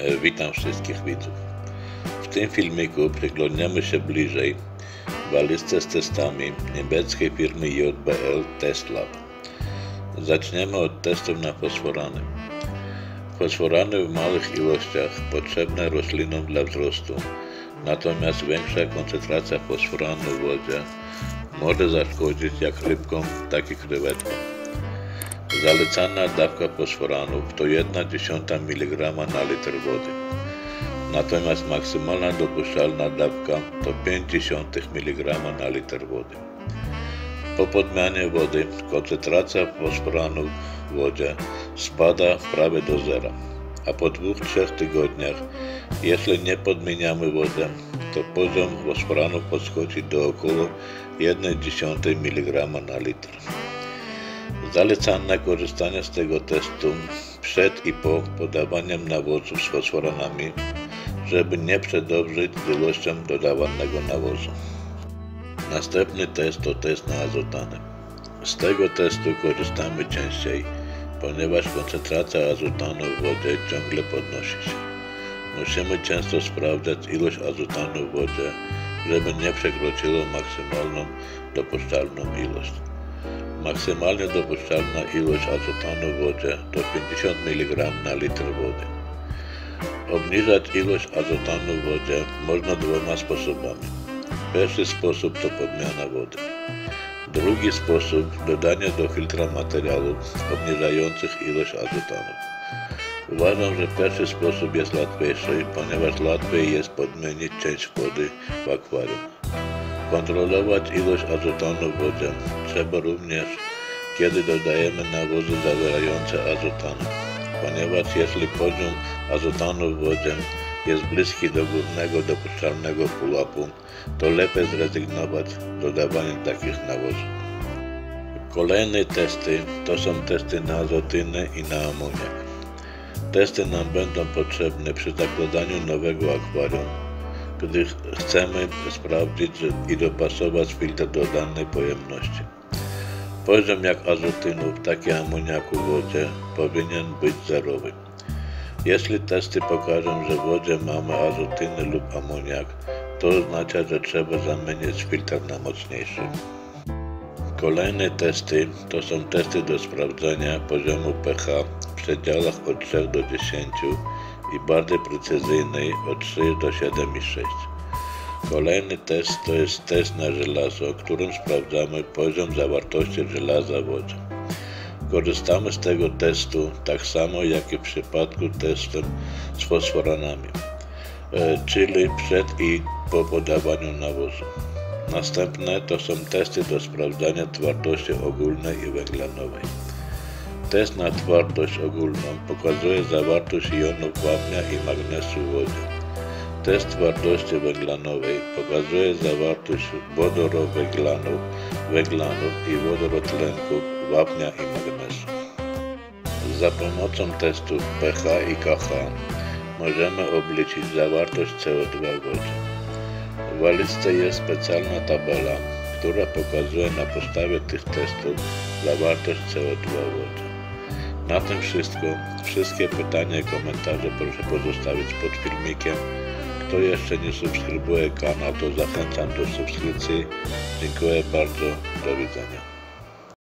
Witam wszystkich widzów. W tym filmiku przyglądniemy się bliżej walizce z testami niemieckiej firmy JBL Test Lab. Zaczniemy od testów na fosforany. Fosforany w małych ilościach potrzebne roślinom dla wzrostu, natomiast większa koncentracja fosforanu w wodzie może zaszkodzić jak rybkom, tak i krewetkom. Zalecana dawka fosforanów to 1/10 mg na litr wody, natomiast maksymalna dopuszczalna dawka to 0,5 mg na litr wody. Po podmianie wody koncentracja fosforanów w wodzie spada prawie do zera, a po 2-3 tygodniach, jeśli nie podmieniamy wodę, to poziom fosforanów podchodzi do około 1/10 mg na litr. Zalecane korzystanie z tego testu przed i po podawaniem nawozów z fosforanami, żeby nie przedobrzyć z ilością dodawanego nawozu. Następny test to test na azotany. Z tego testu korzystamy częściej, ponieważ koncentracja azotanu w wodzie ciągle podnosi się. Musimy często sprawdzać ilość azotanu w wodzie, żeby nie przekroczyło maksymalną dopuszczalną ilość. Maksymalnie dopuszczalna ilość azotanu w wodzie to 50 mg na litr wody. Obniżać ilość azotanu w wodzie można dwoma sposobami. Pierwszy sposób to podmiana wody. Drugi sposób dodanie do filtra materiałów obniżających ilość azotanu. Uważam, że pierwszy sposób jest łatwiejszy, ponieważ łatwiej jest podmienić część wody w akwarium. Kontrolować ilość azotanu w wodzie trzeba również, kiedy dodajemy nawozy zawierające azotan, ponieważ jeśli poziom azotanu w wodzie jest bliski do górnego dopuszczalnego pułapu, to lepiej zrezygnować z dodawania takich nawozów. Kolejne testy to są testy na azotynę i na amoniak. Testy nam będą potrzebne przy zakładaniu nowego akwarium, gdy chcemy sprawdzić i dopasować filtr do danej pojemności. Poziom jak azotynów, tak i amoniaku w wodzie powinien być zerowy. Jeśli testy pokażą, że w wodzie mamy azotyny lub amoniak, to oznacza, że trzeba zamienić filtr na mocniejszy. Kolejne testy to są testy do sprawdzenia poziomu pH w przedziałach od 3 do 10 i bardziej precyzyjnej od 3 do 7,6. Kolejny test to jest test na żelazo, którym sprawdzamy poziom zawartości żelaza w wodzie. Korzystamy z tego testu tak samo jak i w przypadku testu z fosforanami, czyli przed i po podawaniu nawozu. Następne to są testy do sprawdzania twardości ogólnej i węglanowej. Test na twardość ogólną pokazuje zawartość jonów wapnia i magnesu w wodzie. Test twardości węglanowej pokazuje zawartość wodorowęglanów, węglanów i wodorotlenków wapnia i magnesu. Za pomocą testów pH i KH możemy obliczyć zawartość CO2 w wodzie. W walizce jest specjalna tabela, która pokazuje na podstawie tych testów zawartość CO2 w wodzie. Na tym wszystko. Wszystkie pytania i komentarze proszę pozostawić pod filmikiem. Kto jeszcze nie subskrybuje kanał, to zachęcam do subskrypcji. Dziękuję bardzo. Do widzenia.